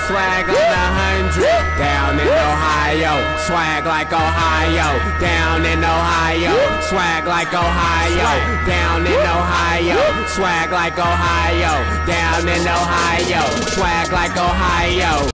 swag on the 100. Down in Ohio, swag like Ohio. Down in Ohio, swag like Ohio. Down in Ohio, swag like Ohio. Down in Ohio, swag like Ohio.